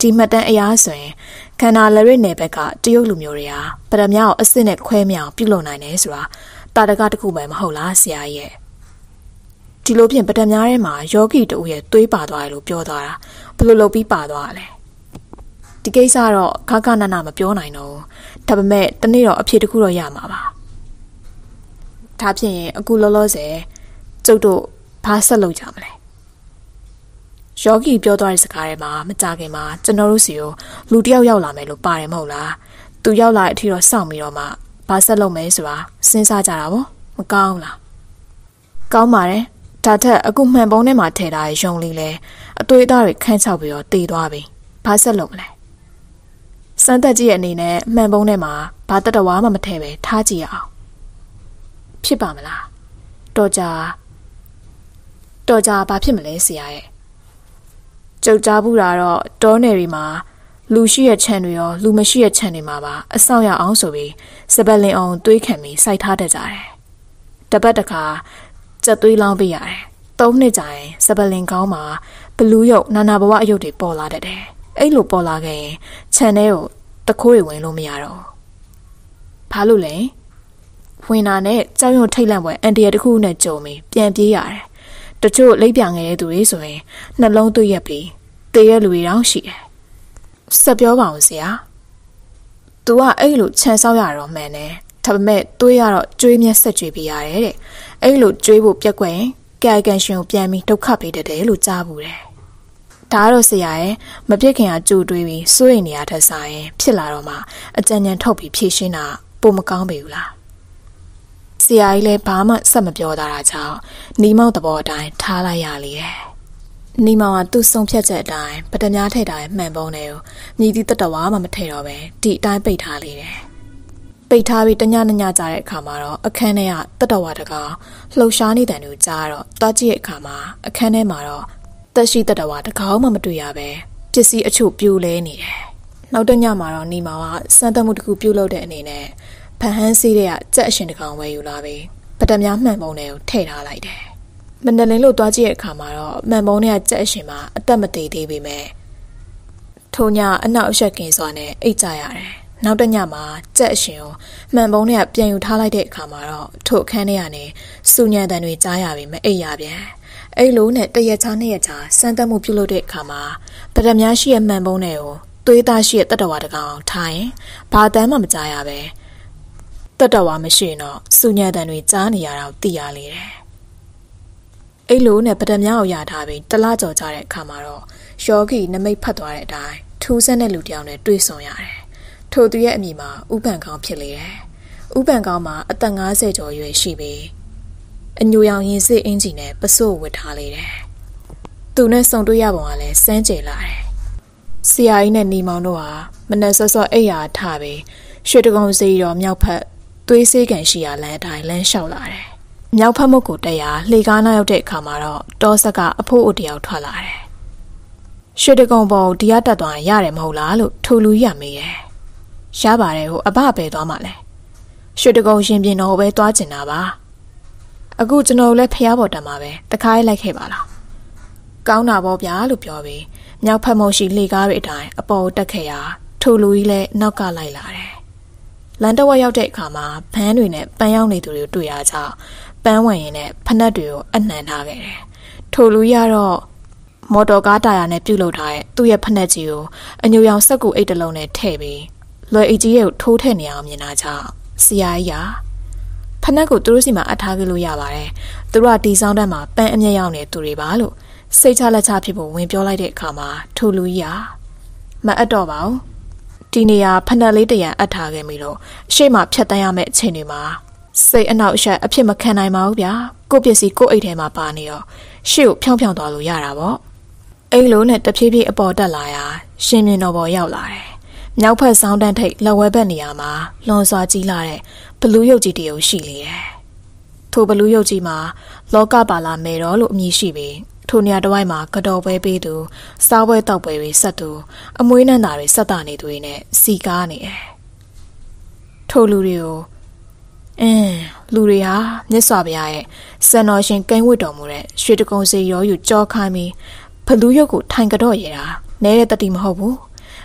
ဒီမှတ်တမ်းအရာဆိုရင်ခန္ဓာလက်ရစ်နယ်ဘက်ကတရုတ်လူမျိုးတွေဟာပရမများကိုအစစ်နဲ့ခွဲမြောင်ပြုလုပ်နိုင်တယ်ဆိုတာတာတကတစ်ခုပဲမဟုတ်လားဆရာကြီးရဲ့ဒီလိုဖြင့်ပရမများထဲမှာယောဂီတူရဲ့သွေးပါသွားတယ်လို့ပြောသွားတာဘယ်လိုလုပ်ပြီးပါသွားလဲဒီကိစ္စတော့ခါခနာနာမပြောနိုင်တော့ဒါပေမဲ့တနေ့တော့အဖြေတစ်ခုတော့ရမှာပါဒါဖြင့်အခုလောလောဆယ်ကျုပ်တို့ဘာဆက်လုပ်ကြမလဲယောဂီပြောသွားတဲ့စကားထဲမှာမကြခင်မှာကျွန်တော်တို့စီကိုလူတစ်ယောက်ရောက်လာမယ်လို့ပါတယ်မဟုတ်လားသူရောက်လာတဲ့အထိတော့စောင့်ပြီးတော့မှဘာဆက်လုပ်မယ်ဆိုတာစဉ်းစားကြတာပေါ့မကောင်းလားကောင်းပါတယ်ဒါထက်အခုမှန်ပုံးထဲမှာထည့်ထားတဲ့ယုံလေးလဲအသွေးအသားတွေခန်းချောက်ပြီးတော့တည်သွားပြီဘာဆက်လုပ်မလဲစမ်းသက်ကြည့်ရဲ့အနေနဲ့မှန်ပုံးထဲမှာဘာတတဝါမှမထည့်ပဲထားကြည့်ရအောင်ဖြစ်ပါမလားတော်ကြတော်ကြဘာဖြစ်မလဲဆရာရဲ့ကြုတ်ကြားဘူးတာတော့တောနယ်တွေမှာလူရှိရဲ့ခြံတွေရောလူမရှိရဲ့ခြံတွေမှာပါအဆောင်ရအောင်ဆိုပြီးစပက်လင်အောင်သွေးခံပြီးစိုက်ထားတတ်ကြတယ်တပတ်တခါကြက်သွေးလောင်းပေးရတယ်သုံးနှစ်ကြာရင်စပက်လင်ကောင်းမှာဘလူးရုပ်နာနာဘဝအယုတ်တွေပေါ်လာတတ်တယ်အဲ့လိုပေါ်လာခဲ့ရင်ခြံထဲကိုတခိုးတွေဝင်လို့မရတော့ဘာလို့လဲဝင်တာနဲ့ကြောက်ရွံ့ထိတ်လန့်ပွဲအန်တီရတခုနဲ့ကြုံပြီးပြန်ပြေးရတယ်တချို့လိပ်ပြငယ်တဲ့သူတွေဆိုရင်နှလုံးသွေးရက်ပြီးတေးရလူတွေတောင်ရှိတယ်။ဆက်ပြောပါဦးဆရာ။ तू ကအဲ့လိုခြံဆောက်ရတော့မှန်တယ်။ဒါပေမဲ့သွေးရတော့ကျွေးမျက်ဆက်ကျွေးပေးရတယ်တဲ့။အဲ့လိုကျွေးဖို့ပြက်ကွက်ရင်ကာယကံရှင်ကိုပြန်ပြီးဒုက္ခပေးတတ်တယ်လို့ကြားဘူးတယ်။ဒါကတော့ဆရာရဲ့မပြစ်ခင်ကကြိုတွေးပြီးစိုးရိမ်နေရတဲ့ဆိုင်ရင်ဖြစ်လာတော့မှအကြံဉာဏ်ထုတ်ပြီးဖြည့်ရှင်းတာပိုမကောင်းပေဘူးလား။ဆရာကြီးလည်းဘာမှဆက်မပြောတာကြောင့်နီမောက်သဘောအတိုင်းထားလိုက်ရလေရဲ့နီမောင်ကသူ့ဆုံးဖြတ်ချက်အတိုင်းပတများထိတ်တာရဲ့မှန်ပုံးတွေကိုမြည်သည့်တတဝါမှမထိတော့ပဲဒီအတိုင်းပိတ်ထားလေတယ်ပိတ်ထားပြီးတညနညကြတဲ့အခါမှာတော့အခန်းထဲကတတဝါတကောင်လှုပ်ရှားနေတဲ့သူကြားတော့တွားကြည့်တဲ့အခါမှာအခန်းထဲမှာတော့တက်ရှိတတဝါတကောင်မှမတွေ့ရပဲပစ္စည်းအချို့ပြိုလဲနေတယ်နောက်တညမှာတော့နီမောင်ကစမ်းသပ်မှုတစ်ခုပြုလုပ်တဲ့အနေနဲ့ဖန်ဟန်းစီးတဲ့ကြက်အရှင်တကောင်ဝယ်ယူလာပြီးပတများမှန်ပုံးတွေကိုထည့်ထားလိုက်တယ်မန္တလေးလို့တွားကြည့်တဲ့အခါမှာတော့မှန်ပုံးတွေကကြက်အရှင်မှာအသက်မသေးသေးပေမဲ့ထိုညအနောက်အရှက်ကင်းစွာနဲ့အိတ်ကြရတယ်နောက်တညမှာကြက်အရှင်ကိုမှန်ပုံးတွေကပြန်ယူထားလိုက်တဲ့အခါမှာတော့ထိုအခန်းထဲကနေစူညံတန်တွေကြားရပြီးမအိတ်ရပြန်အဲ့လိုနဲ့တရက်ချာနှစ်ရက်ချာစမ်းသပ်မှုပြုလုပ်တဲ့အခါမှာပတများရှိရဲ့မှန်ပုံးတွေကိုသွေးသားရှိရဲ့တတဝါတကောင်ထားရင်ဘာတမ်းမှမကြားရပဲတတဝါမရှိရင်တော့စူညံတန်တွေကြားနေရတာကိုသိရလေတယ်အဲ့လိုနဲ့ပဒံများကိုရထားပြီးတလားကြော်ကြတဲ့အခါမှာတော့ယောဂီနမိတ်ဖတ်သွားတဲ့အတိုင်းထူးဆန်းတဲ့လူတစ်ယောက်နဲ့တွေ့ဆုံရတယ်။ထိုသူရဲ့အမည်မှာဥပန်ကောင်းဖြစ်လေတယ်။ဥပန်ကောင်းမှာအသက်၅၀ကျော်ရွယ်ရှိပြီးအညိုရောင်ရင်စစ်အင်ဂျီနဲ့ပစိုးဝတ်ထားလေတယ်။သူနဲ့ဆုံတွေ့ရပုံကလည်းစမ်းကြယ်လာတယ်။ဆရာကြီးနဲ့နေမောင်တို့ဟာမနက်စောစောအိပ်ရာထားပြီးရွှေတကုံစီတော်မြောက်ဖက်သွေးစေးကန်ရှိရာလမ်းအတိုင်းလမ်းလျှောက်လာတယ်။မြောက်ဖက်မုတ်ကိုတက်ရလှေကားနားရောက်တဲ့အခါမှာတော့တောဆက်ကအဖိုးအိုတယောက်ထွက်လာတယ်။ရွှေတကုံပေါ်ဒီရတက်သွားရင်ရတယ်မဟုတ်လားလို့ထိုလူကြီးကမေးတယ်။ရပါတယ်ဟိုအဘပဲသွားမှလဲ။ရွှေတကုံရှင်ပြင်တော်ပဲသွားကျင်တာပါ။အခုကျွန်တော်လည်းဖျားပေါ်တက်မှာပဲတခါရေးလိုက်ခဲ့ပါလား။ကောင်းတာပေါ့ဗျာလို့ပြောပြီးမြောက်ဖက်မုတ်ရှိလှေကားတွေအတိုင်းအပေါ်တက်ခဲ့ရထိုလူကြီးလည်းနောက်ကလိုက်လာတယ်။လန်တဝက်ရောက်တဲ့အခါမှာဘန်းတွေနဲ့ပန်းရောက်နေသူတွေကိုတွေ့ရကြပန်းဝင်ရင်နဲ့ဖနက်တွေကိုအနှံထားခဲ့တယ်။ထိုလူရတော့မော်တော်ကားတာယာနဲ့ပြုတ်လုပ်ထားတဲ့သူ့ရဲ့ဖနက်ကြီးကိုအညိုရောင်စက်ကူအိတ်တလုံးနဲ့ထည့်ပြီးလွယ်အိတ်ကြီးရဲ့ထိုးထည့်နေအောင်မြင်တာကြောင့်ဆရာကြီးကဖနက်ကိုသူတို့စီမှာအထားခဲ့လို့ရပါတယ်။သူတို့ကဒီဆောင်တက်မှာပန်းအမျက်ရောက်နေသူတွေပါလို့စိတ်ချလက်ချဖြစ်ဖို့ဝင်ပြောလိုက်တဲ့အခါမှာထိုလူကြီးကမအပ်တော့ပါဘူး။ဒီနေရာဖနက်လေးတရံအပ်ထားခဲ့ပြီလို့ရှေ့မှာဖြတ်တန်းရမယ့်အချိန်တွေမှာစိတ်အနောက်အရှက်အဖြစ်မခံနိုင်ပါဘူးဗျာကိုပစ္စည်းကိုအိတ်ထဲမှာပါနေတော့ရှေ့ကိုဖြောင်းဖြောင်းသွားလို့ရတာပေါ့အိမ်လုံးနဲ့တဖြည်းဖြည်းအပေါ်တက်လာရာရှင်မြင်တော်ပေါ်ရောက်လာတယ်မြောက်ဖက်ဆောင်းတန်းထိပ်လက်ဝဲဘက်နေရာမှာလွန်စွာကြီးလာတဲ့ဘလူးရုပ်ကြီးတရုပ်ရှိလေတယ်ထိုဘလူးရုပ်ကြီးမှာလောကပါလာမေတော်လို့အမည်ရှိပြီးထိုနေရာတစ်ဝိုက်မှာကတော်ပွဲပေးသူစားပွဲတောက်ပွဲတွေဆက်သူအမွေးနှံတာတွေဆက်တာနေသူတွေနဲ့စီကားနေတယ်ထိုလူတွေကိုအင်းလူတွေဟာမြတ်စွာဘုရားရဲ့စံတော်ရှင်ကိန်းဝတ်တော်မူတဲ့ရွှေတကုံစီရောယူကြောခိုင်းပြီးဘလူးရုပ်ကိုထိုင်ကြတော့ရတာနဲတဲ့တတိမဟုတ်ဘူး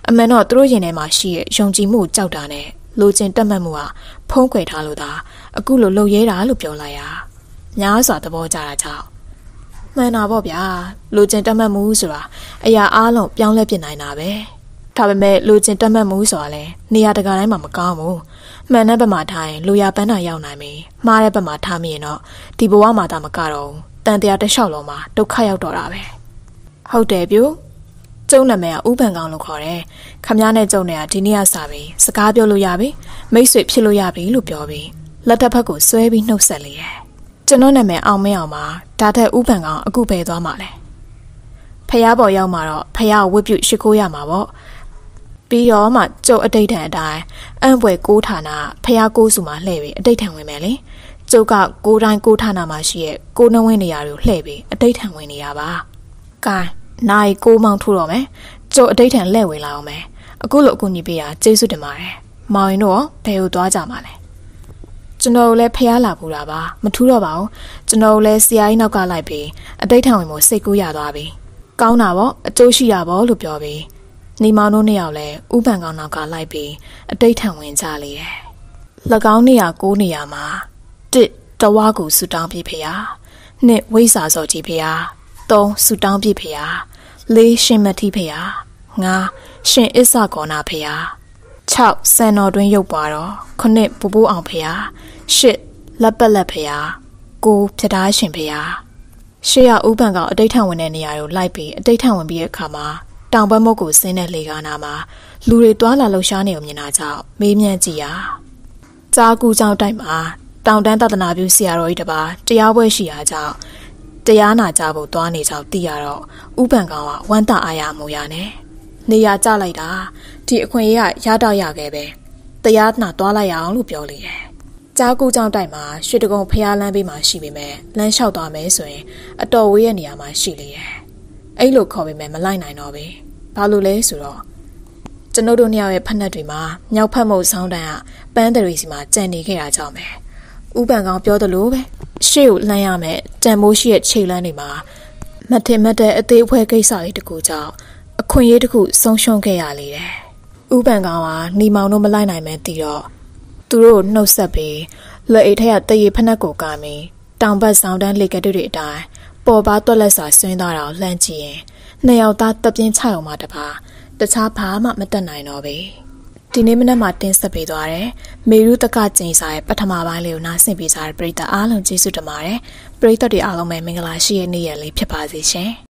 အမှန်တော့သူတို့ရင်ထဲမှာရှိရဲ့ယုံကြည်မှုကြောက်တာနဲ့လိုချင်တက်မှတ်မှုဟာဖုံးကွယ်ထားလို့သာအခုလိုလှုပ်ရဲတာလို့ပြောလိုက်ရများစွာသဘောကျတာကြောင့်မှန်တာပေါ့ဗျာလိုချင်တက်မှတ်မှုဆိုတာအရာအားလုံးပြောင်းလဲပြနိုင်တာပဲဒါပေမဲ့လိုချင်တက်မှတ်မှုဆိုတာလည်းနေရာတကာတိုင်းမှာမကောင်းဘူးမှန်တဲ့ဘက်မှာထားရင်လူရပန်းတာရောက်နိုင်ပြီမှားတဲ့ဘက်မှာထားမိရင်တော့ဒီဘဝမှာသာမကတော့တန်တရားတစ်လျှောက်လုံးမှာဒုက္ခရောက်တော့တာပဲဟုတ်တယ်ပြူကျုံနာမည်ကဥပန်ကောင်လို့ခေါ်တယ်ခမည်းနဲ့ကျုံနေတာဒီနေ့ကစပြီးစကားပြောလို့ရပြီမိတ်ဆွေဖြစ်လို့ရပြီလို့ပြောပြီးလက်တစ်ဖက်ကိုဆွဲပြီးနှုတ်ဆက်လေတယ်ကျွန်တော်နာမည်အောင်မင်းအောင်ပါဒါထက်ဥပန်ကောင်အခုပဲသွားမှာလဲဖះပေါ်ရောက်မှာတော့ဖះကိုဝတ်ပြုရှိခိုးရမှာပေါ့ပြီးတော့မှကျုပ်အတိတ်ထံအတိုင်းအံ့ဘွယ်ကိုးဌာနဖះကိုးစုမှာလှည့်ပြီးအတိတ်ထံဝင်မယ်လေကျုပ်ကကိုးတိုင်းကိုးဌာနမှာရှိရဲ့ကိုးနှဝင်းနေရာတွေကိုလှည့်ပြီးအတိတ်ထံဝင်နေရပါကဲနိုင်ကိုးမောင်ထူတော့မယ်ကျုပ်အတိတ်ထံလှည့်ဝင်လာအောင်မယ်အခုလိုအကူညီပေးတာကျေးဇူးတင်ပါတယ်မောင်ရင်တို့ဘယ်ကိုသွားကြမှာလဲကျွန်တော်လည်းဖះလာပူတာပါမထူတော့ပါဘူးကျွန်တော်လည်းဆရာကြီးနောက်ကလိုက်ပြီးအတိတ်ထံဝင်ဖို့စိတ်ကူးရသွားပြီကောင်းတာပေါ့အကျိုးရှိတာပေါ့လို့ပြောပြီးနေမောင်တို့နှစ်ယောက်လည်းဥပန်ကောင်နောက်ကလိုက်ပြီးအတိတ်ထံဝင်ကြလေတယ်၎င်းနေရာကိုးနေရာမှာတစ်တဝါကိုဆူတောင်းပြဖေဟာနှစ်ဝိစာစော်ကြီးဖေဟာသုံးဆူတောင်းပြဖေဟာလေးရှင်မတိဖေဟာငါးရှင်အစ္ဆကောနာဖေဟာ၆စံတော်တွင်ရုပ်ပွားတော့ခုနှစ်ပူပူအောင်ဖေဟာရှစ်လက်ပက်လက်ဖေဟာကိုးပြသားရှင်ဖေဟာရှေ့ရဥပန်ကောင်အတိတ်ထံဝင်တဲ့နေရာကိုလိုက်ပြီးအတိတ်ထံဝင်ပြီးတဲ့အခါမှာတောင်ဘက်မုတ်ကိုဆင်းတဲ့လေကားနာမှာလူတွေတွာလာလှုပ်ရှားနေုံမြင်တာကြောင့်မေးမြန်းကြည့်ရကြားကူကြောင်တိုက်မှာတောင်တန်းတသနာပြုဆရာတော်ကြီးတစ်ပါးတရားပွဲရှိရာကြောင့်တရားနာကြဖို့တွားနေကြောင်းသိရတော့ဥပန်ကောင်ကဝမ်းသာအားရမှုရနဲ့နေရာကျလိုက်တာဒီအခွင့်အရေးကရတော့ရခဲ့ပဲတရားနာတွားလိုက်ရအောင်လို့ပြောလေတယ်ကြားကူကြောင်တိုက်မှာရွှေတကုံဖျားလမ်းဘေးမှာရှိပေမဲ့လမ်းလျှောက်သွားမယ်ဆိုရင်အတော်ဝေးတဲ့နေရာမှာရှိလေတယ်အဲ့လိုခေါ်ပေမဲ့မလိုက်နိုင်တော့ဘူးဘာလို့လဲဆိုတော့ကျွန်ုပ်တို့နှစ်ယောက်ရဲ့ဖက်နှက်တွေမှာမြောက်ဖက်မုတ်ဆောင်းတန်းကပန်းတရီစီမှာကြံနေခဲ့တာကြောင့်ပဲဥပန်ကောင်ပြောသလိုပဲရှေ့ကိုလှမ်းရမယ်တန်မိုးရှိရဲ့ခြေလမ်းတွေမှာမထင်မှတ်တဲ့အသေးအဖွဲကိစ္စလေးတကူကြောင့်အခွင့်အရေးတစ်ခုဆုံးရှုံးခဲ့ရလေတယ်ဥပန်ကောင်ကနေမောင်တို့မလိုက်နိုင်မှန်းသိတော့သူတို့နှုတ်ဆက်ပြီးလက်အိတ်ထက်ကတရေဖက်နှက်ကိုကာမီတောင်ဘက်ဆောင်းတန်းလေကတူတွေအတိုင်းပေါ်ပါတွက်လက်စာဆွင်းသွားတာကိုလှမ်းကြည့်ရင်နှစ်ယောက်သားတပြင်းချအောင်မှတပါတခြားဘာမှမတက်နိုင်တော့ဘူးဒီနေ့မနက်မှာတင်းဆက်ပေးသွားတယ်မေရုတကကျင်းစာရဲ့ပထမပိုင်းလေးကိုနားဆင်ပေးကြတဲ့ပရိသတ်အားလုံးကျေးဇူးတင်ပါတယ်ပရိသတ်တွေအားလုံးပဲမင်္ဂလာရှိတဲ့နေ့ရက်လေးဖြစ်ပါစေရှင်